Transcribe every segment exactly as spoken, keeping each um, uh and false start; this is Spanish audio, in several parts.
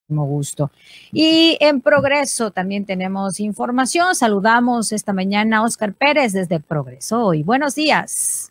gusto. Y en Progreso también tenemos información. Saludamos esta mañana a Oscar Pérez desde Progreso Hoy. Buenos días.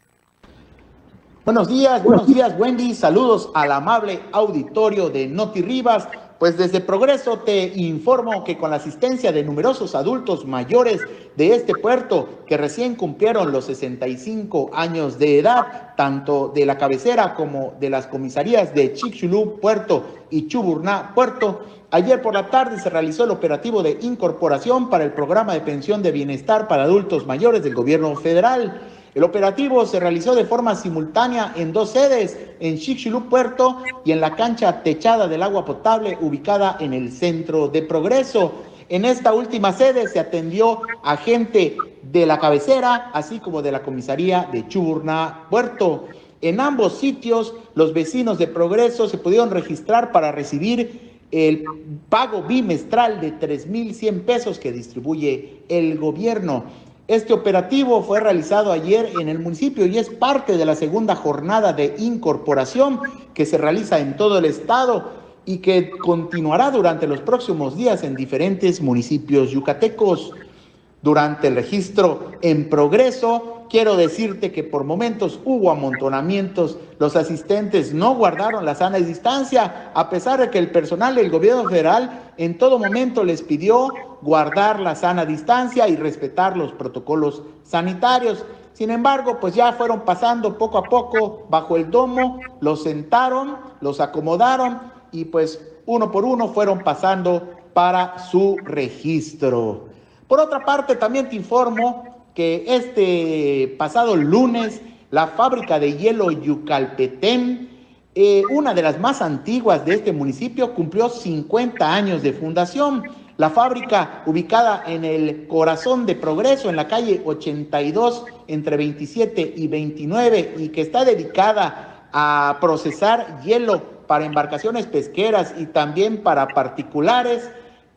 Buenos días, buenos días, Wendy. Saludos al amable auditorio de Noti Rivas. Pues desde Progreso te informo que con la asistencia de numerosos adultos mayores de este puerto que recién cumplieron los sesenta y cinco años de edad, tanto de la cabecera como de las comisarías de Chicxulub Puerto y Chuburná Puerto, ayer por la tarde se realizó el operativo de incorporación para el programa de pensión de bienestar para adultos mayores del gobierno federal. El operativo se realizó de forma simultánea en dos sedes, en Chicxulub Puerto y en la cancha techada del agua potable ubicada en el centro de Progreso. En esta última sede se atendió a gente de la cabecera, así como de la comisaría de Chuburná Puerto. En ambos sitios, los vecinos de Progreso se pudieron registrar para recibir el pago bimestral de tres mil cien pesos que distribuye el gobierno. Este operativo fue realizado ayer en el municipio y es parte de la segunda jornada de incorporación que se realiza en todo el estado y que continuará durante los próximos días en diferentes municipios yucatecos. Durante el registro en Progreso, quiero decirte que por momentos hubo amontonamientos. Los asistentes no guardaron la sana distancia, a pesar de que el personal del gobierno federal en todo momento les pidió guardar la sana distancia y respetar los protocolos sanitarios. Sin embargo, pues ya fueron pasando poco a poco bajo el domo, los sentaron, los acomodaron y pues uno por uno fueron pasando para su registro. Por otra parte, también te informo que este pasado lunes, la fábrica de hielo Yucalpetén, eh, una de las más antiguas de este municipio, cumplió cincuenta años de fundación. La fábrica, ubicada en el corazón de Progreso, en la calle ochenta y dos, entre veintisiete y veintinueve, y que está dedicada a procesar hielo para embarcaciones pesqueras y también para particulares,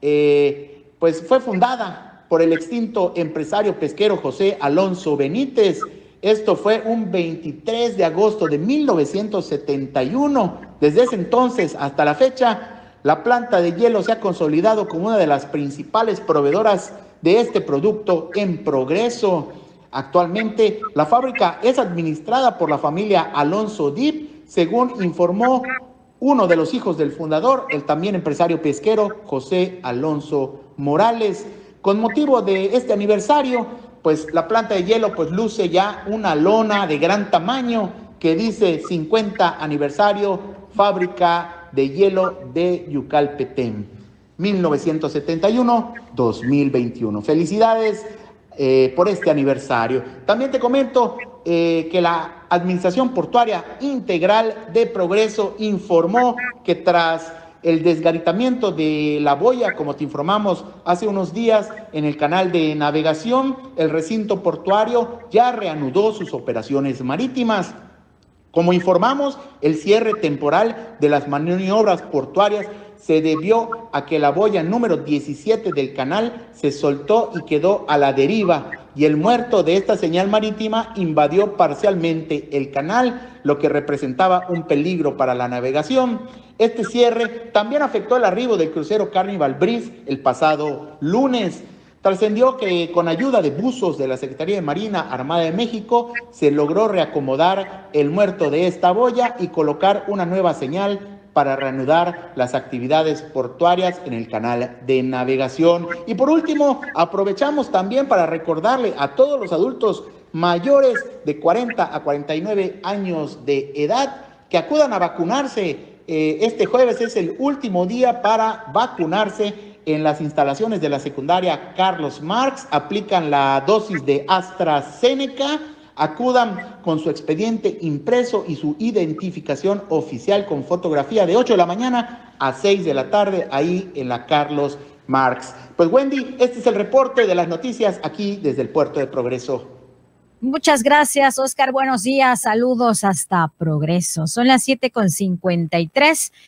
eh, pues fue fundada por el extinto empresario pesquero José Alonso Benítez. Esto fue un veintitrés de agosto de mil novecientos setenta y uno. Desde ese entonces hasta la fecha, la planta de hielo se ha consolidado como una de las principales proveedoras de este producto en Progreso. Actualmente, la fábrica es administrada por la familia Alonso Dip, según informó uno de los hijos del fundador, el también empresario pesquero José Alonso Morales. Con motivo de este aniversario, pues la planta de hielo pues luce ya una lona de gran tamaño que dice cincuenta aniversario fábrica de hielo de Yucalpetén, mil novecientos setenta y uno a dos mil veintiuno. Felicidades eh, por este aniversario. También te comento eh, que la Administración Portuaria Integral de Progreso informó que tras el desgaritamiento de la boya, como te informamos hace unos días en el canal de navegación, el recinto portuario ya reanudó sus operaciones marítimas. Como informamos, el cierre temporal de las maniobras portuarias se debió a que la boya número diecisiete del canal se soltó y quedó a la deriva, y el muerto de esta señal marítima invadió parcialmente el canal, lo que representaba un peligro para la navegación. Este cierre también afectó el arribo del crucero Carnival Breeze el pasado lunes. Trascendió que con ayuda de buzos de la Secretaría de Marina Armada de México se logró reacomodar el muerto de esta boya y colocar una nueva señal para reanudar las actividades portuarias en el canal de navegación. Y por último, aprovechamos también para recordarle a todos los adultos mayores de cuarenta a cuarenta y nueve años de edad que acudan a vacunarse. Eh, este jueves es el último día para vacunarse en las instalaciones de la secundaria Carlos Marx. Aplican la dosis de AstraZeneca. Acudan con su expediente impreso y su identificación oficial con fotografía de ocho de la mañana a seis de la tarde ahí en la Carlos Marx. Pues Wendy, este es el reporte de las noticias aquí desde el Puerto de Progreso. Muchas gracias, Oscar. Buenos días. Saludos hasta Progreso. Son las siete con cincuenta y tres.